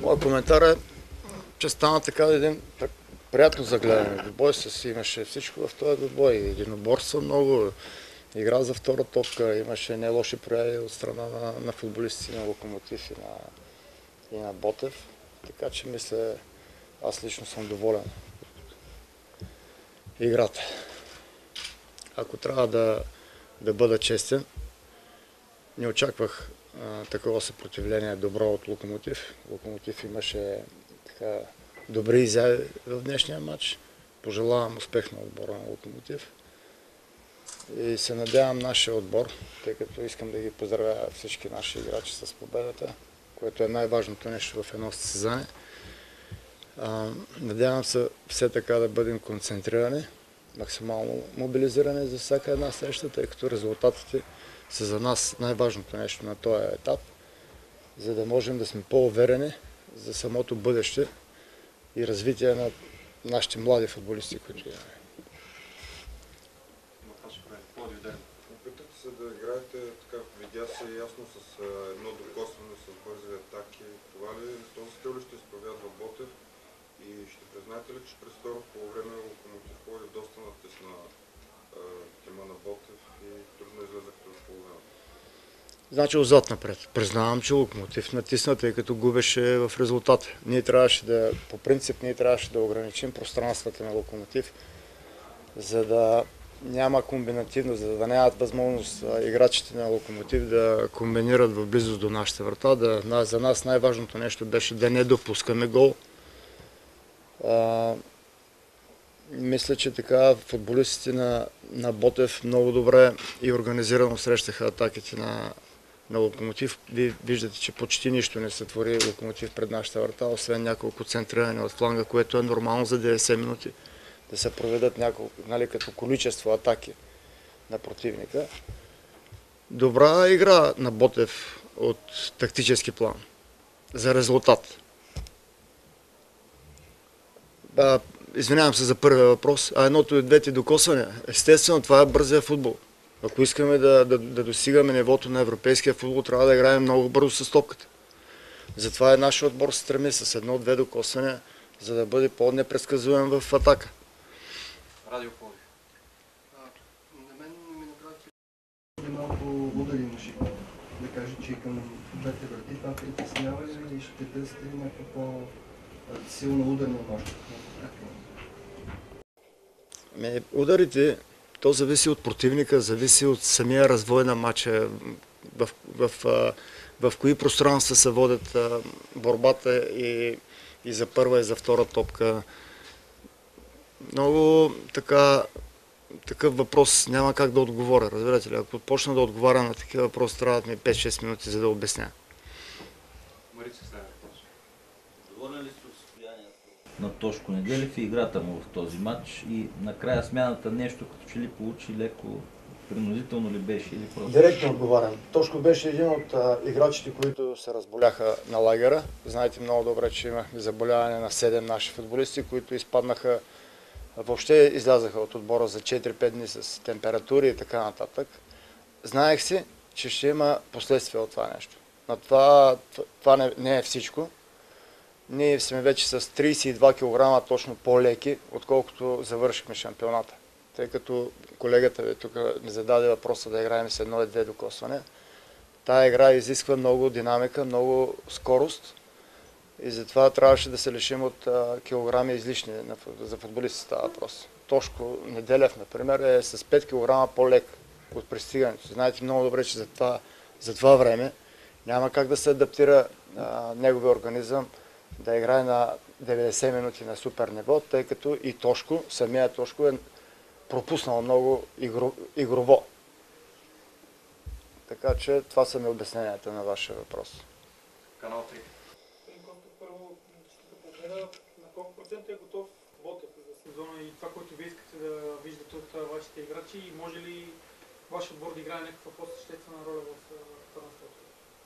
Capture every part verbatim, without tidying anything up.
Моят коментар е, че стана така един приятно за гледане. Двубой с имаше всичко в този двубой. Единоборства много, игра за втора топка, имаше не лоши прояви от страна на, на футболисти на Локомотив и на, и на Ботев. Така че мисля, аз лично съм доволен играта. Ако трябва да, да бъда честен, не очаквах а, такова съпротивление добро от Локомотив. Локомотив имаше така добри изяви в днешния матч. Пожелавам успех на отбора на Локомотив. И се надявам нашия отбор, тъй като искам да ги поздравя всички наши играчи с победата, което е най-важното нещо в едно състезание. А, надявам се все така да бъдем концентрирани, максимално мобилизирани за всяка една среща, тъй като резултатите са за нас най-важното нещо на този етап, за да можем да сме по-уверени за самото бъдеще и развитие на нашите млади футболисти, които имаме. Опитате се да играете така, видя се ясно с едно докосване, с бързи атаки. Това ли, този стил ли ще изповядва Ботев? И ще признаете ли, че през второто полувреме Локомотив ходи доста натисна тема на Ботев и трудно излезахте в половината? Значи отзад напред. Признавам, че Локомотив натисна, тъй като губеше в резултата. Ние трябваше да, по принцип, ние трябваше да ограничим пространствата на Локомотив, за да няма комбинативност, за да нямат възможност играчите на Локомотив да комбинират в близост до нашата врата. Да, за нас най-важното нещо беше да не допускаме гол. А, мисля, че така футболистите на, на Ботев много добре и организирано срещаха атаките на, на Локомотив. Вие виждате, че почти нищо не се твори Локомотив пред нашата врата, освен няколко центриране от фланга, което е нормално за деветдесет минути да се проведат няколко, нали, като количество атаки на противника. Добра игра на Ботев от тактически план за резултат. А, извинявам се за първия въпрос, а едното и двете докосвания. Естествено, това е бързия футбол. Ако искаме да, да, да достигаме нивото на европейския футбол, трябва да играем много бързо с топката. Затова е нашия отбор се стреми с едно-две докосвания, за да бъде по-непредсказуем в атака. Радио Пловдив. На мен ми направи малко удари мъжи. Да кажа, че и към двете врати това притеснява ли и ще търсите някаква по-силна ударна мощ? Ударите, то зависи от противника, зависи от самия развой на матча, в, в, в, в кои пространства се водят борбата и, и за първа и за втора топка. Много така, такъв въпрос няма как да отговоря, разбирате ли? Ако почна да отговаря на такива въпроси, трябва да ми пет-шест минути, за да обясня. Марица Стая. Доволен ли сте от състоянието на Тошко Неделев и играта му в този матч и накрая смяната нещо, като че ли получи леко, принудително ли беше или просто? Директно отговарям. Тошко беше един от а, играчите, които се разболяха на лагера. Знаете много добре, че имахме заболяване на седем наши футболисти, които изпаднаха, въобще излязаха от отбора за четири-пет дни с температури и така нататък. Знаех си, че ще има последствия от това нещо. Но това, това не, не е всичко. Ние сме вече с трийсет и два килограма точно по-леки, отколкото завършихме шампионата. Тъй като колегата ви тук ми зададе въпроса да играем с едно и две докосване. Тая игра изисква много динамика, много скорост и затова трябваше да се лишим от а, килограми излишни за футболисти става въпрос. Тошко Неделев, например, е с пет килограма по-лек от пристигането. Знаете много добре, че за това, за това време няма как да се адаптира а, неговия организъм да играе на деветдесет минути на супер ниво, тъй като и Тошко, самия Тошко е пропуснал много игро, игрово. Така че това са ми обясненията на вашия въпрос. Канал три. Първо ще те погледа на колко процента е готов Ботев за сезона и това, което вие искате да виждате от вашите играчи и може ли вашия отбор да играе някаква по-съществена роля в първенството?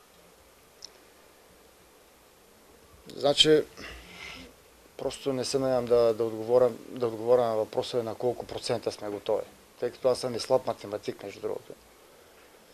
Значи, просто не се надявам да, да, отговоря, да отговоря на въпроса на колко процента сме готови. Тъй като аз съм и слаб математик, между другото.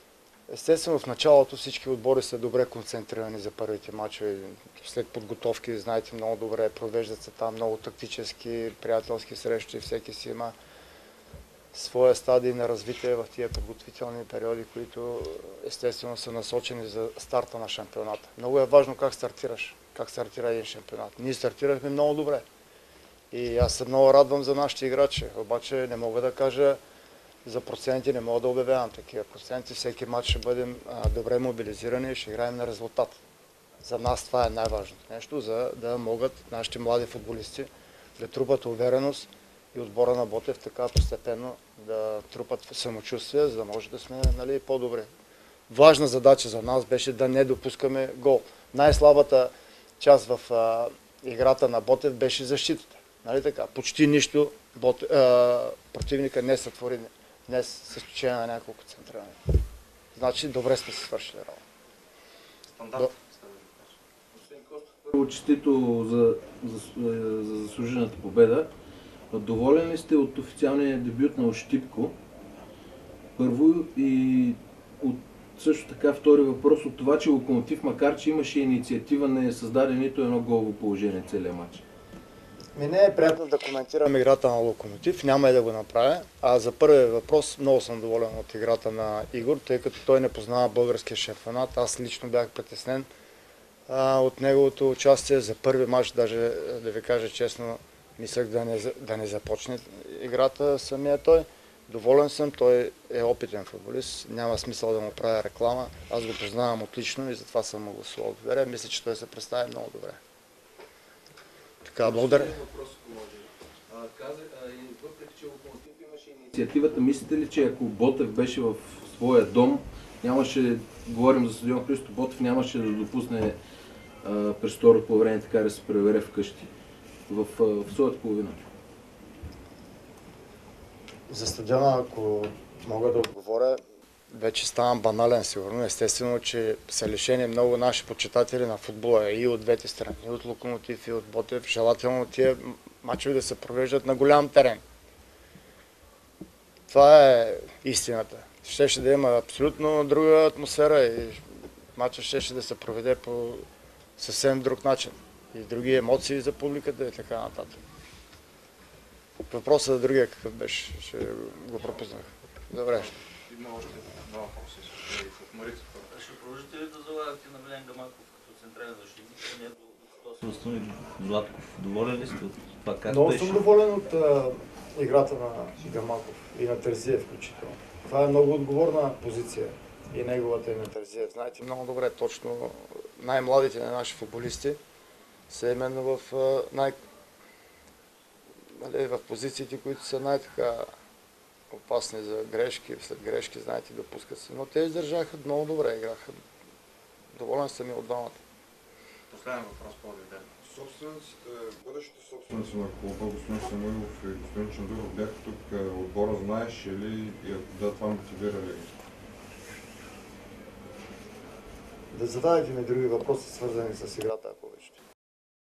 Естествено, в началото всички отбори са добре концентрирани за първите мачове. След подготовки, знаете много добре, провеждат се там много тактически, приятелски срещи, всеки си има своя стадий на развитие в тия подготвителни периоди, които естествено са насочени за старта на шампионата. Много е важно как стартираш, как стартира един шампионат. Ние стартирахме много добре и аз се много радвам за нашите играчи, обаче не мога да кажа за проценти, не мога да обявявам такива проценти. Всеки матч ще бъдем а, добре мобилизирани и ще играем на резултат. За нас това е най-важното нещо, за да могат нашите млади футболисти да трупат увереност и отбора на Ботев така постепенно да трупат самочувствие, за да може да сме, нали, по-добре. Важна задача за нас беше да не допускаме гол. Най-слабата част в а, играта на Ботев беше защитата. Нали така? Почти нищо бот, а, противника не сътвори днес с изключение на няколко централни. Значи добре сме се свършили работа. Стандарт. Първо, честито за, за, за заслужената победа. Доволен ли сте от официалния дебют на Ощипко? Първо, и от, също така втори въпрос от това, че Локомотив, макар че имаше инициатива, не е създаде нито едно голово положение целия матч. Ми не е приятно да коментирам играта на Локомотив, няма и да го направя. А за първият въпрос много съм доволен от играта на Игор, тъй като той не познава българския шампионат. Аз лично бях притеснен а, от неговото участие за първи матч, даже да ви кажа честно, мислех да не, да не започне играта самия той. Доволен съм, той е опитен футболист, няма смисъл да му правя реклама. Аз го познавам отлично и затова съм му гласувал доверие. Мисля, че той се представи много добре. Така, благодаря. Въпреки, че Локомотив имаше инициативата, мислите ли, че ако Ботев беше в своя дом, нямаше, говорим за стадион Христо Ботев, нямаше да допусне а, през второто по време така да се пребере вкъщи в, в своята половина? За стадиона, ако мога да отговоря, вече ставам банален сигурно. Естествено, че са лишени много наши почитатели на футбола и от двете страни, и от Локомотив, и от Ботев. Желателно тия мачове да се провеждат на голям терен. Това е истината. Щеше да има абсолютно друга атмосфера и матчът щеше да се проведе по съвсем друг начин. И други емоции за публиката и така нататък. Въпросът за другия какъв беше, ще го пропуснах. Добре. Има още два въпроса. От Марица. Ще продължите ли да залагате на Милен Гамаков като централен защитник, а не до Възстанови Златков? Доволен ли сте от това как Много беше? съм доволен от а, играта на Гамаков и на Терзиев включително. Това е много отговорна позиция и неговата и на Терзиев. Знаете много добре, точно най-младите на наши футболисти са именно в, а, най... нали, в позициите, които са най-така опасни за грешки, след грешки, знаете, допускат се. Но те издържаха много добре, играха. Доволен съм и от двамата. Последен въпрос по Оливер. Собствениците, бъдещите собственици на клуба, господин Самуилов и господин Чандуров, бяха тук, отбора знаеш ли и ако да, това мотивира ли? Да задавайте ми други въпроси, свързани с играта, ако обичате.